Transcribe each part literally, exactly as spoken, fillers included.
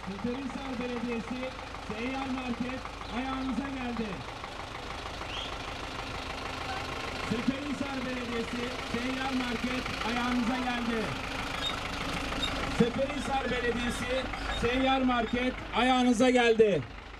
Seferihisar Belediyesi Seyyar Market ayağınıza geldi. Seferihisar Belediyesi Seyyar Market ayağınıza geldi. Seferihisar Belediyesi Seyyar Market ayağınıza geldi.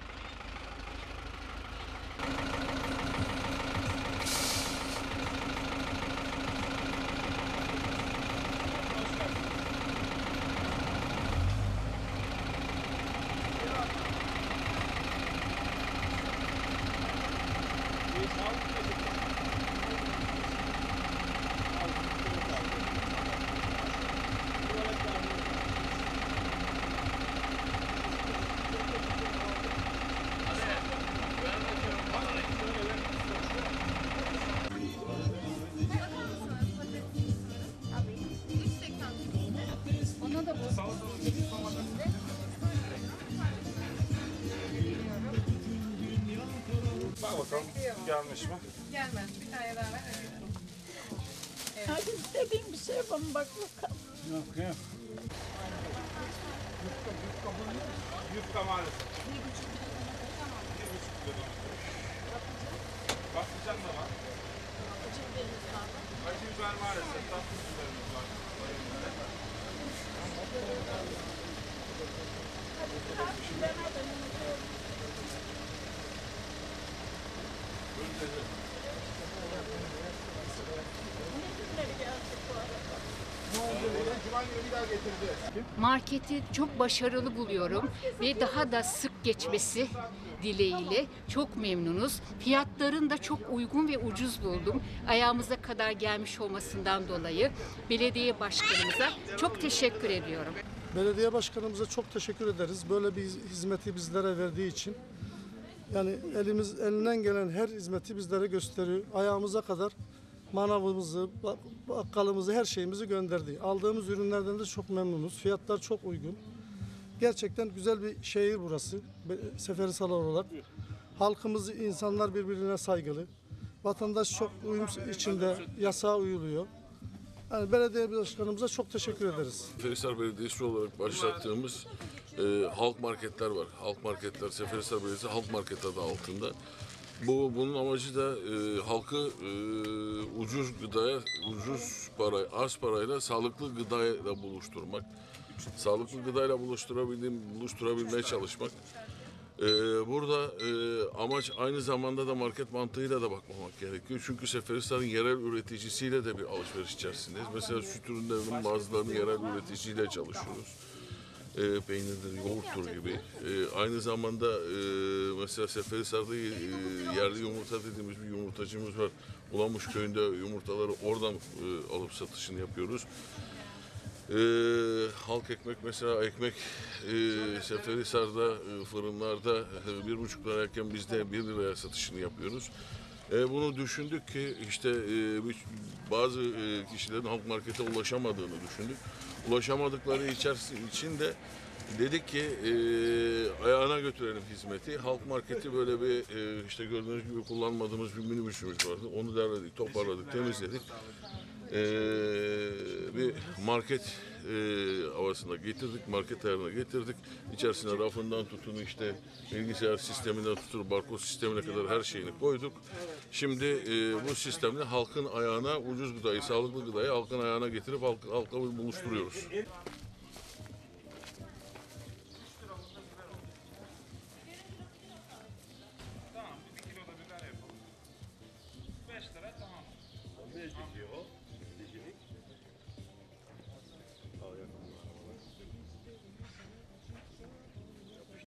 Bak bakalım gelmiş mi? Gelmez. Bir tane daha ver. Evet. Hadi istediğin bir şey yapalım bak bakalım. Yok yok. Yufka maalesef. Bir buçuk kilo domates. Patlıcan da var. Acı biber maalesef. Tatlı biberimiz var. Marketi çok başarılı buluyorum ve daha da sık geçmesi dileğiyle çok memnunuz. Fiyatların da çok uygun ve ucuz buldum. Ayağımıza kadar gelmiş olmasından dolayı belediye başkanımıza çok teşekkür ediyorum. Belediye başkanımıza çok teşekkür ederiz. Böyle bir hizmeti bizlere verdiği için. Yani elimiz elinden gelen her hizmeti bizlere gösteriyor. Ayağımıza kadar manavımızı, bakkalımızı, her şeyimizi gönderdi. Aldığımız ürünlerden de çok memnunuz. Fiyatlar çok uygun. Gerçekten güzel bir şehir burası. Seferihisar olarak. Halkımız, insanlar birbirine saygılı. Vatandaş çok uyum içinde, yasağa uyuluyor. Yani belediye başkanımıza çok teşekkür ederiz. Seferihisar Belediyesi olarak başlattığımız e, halk marketler var. Halk marketler, Seferihisar Belediyesi halk market adı altında. Bu bunun amacı da e, halkı e, ucuz gıdaya, ucuz para, az parayla sağlıklı gıdayla buluşturmak. Sağlıklı gıdayla buluşturabildiğim, buluşturabilmeye çalışmak. Ee, burada e, amaç aynı zamanda da market mantığıyla da bakmamak gerekiyor. Çünkü Seferihisar'ın yerel üreticisiyle de bir alışveriş içerisindeyiz. Mesela süt ürünlerinin bazılarını yerel üreticiyle çalışıyoruz. E, peynirdir, yoğurttur gibi. E, aynı zamanda e, mesela Seferihisar'da e, yerli yumurta dediğimiz bir yumurtacımız var. Ulamış köyünde yumurtaları oradan e, alıp satışını yapıyoruz. Ee, halk ekmek mesela ekmek e, Seferihisar'da e, fırınlarda e, bir buçuk lirayken biz de bir liraya satışını yapıyoruz. E, bunu düşündük ki işte e, bazı e, kişilerin halk markete ulaşamadığını düşündük. Ulaşamadıkları için de dedik ki e, ayağına götürelim hizmeti. Halk marketi böyle bir e, işte gördüğünüz gibi kullanmadığımız bir minibüsümüz vardı. Onu derledik, toparladık, temizledik. Ee, bir market e, havasına getirdik, market ayarına getirdik. İçerisine rafından tutun işte bilgisayar sisteminden tutun barkod sistemine kadar her şeyini koyduk. Şimdi e, bu sistemle halkın ayağına ucuz gıdayı, sağlıklı gıdayı halkın ayağına getirip halk, halkla buluşturuyoruz. Tamam, bir kilo da biber yapalım. Beş lira tamam. Ne diyor o? Al yakın.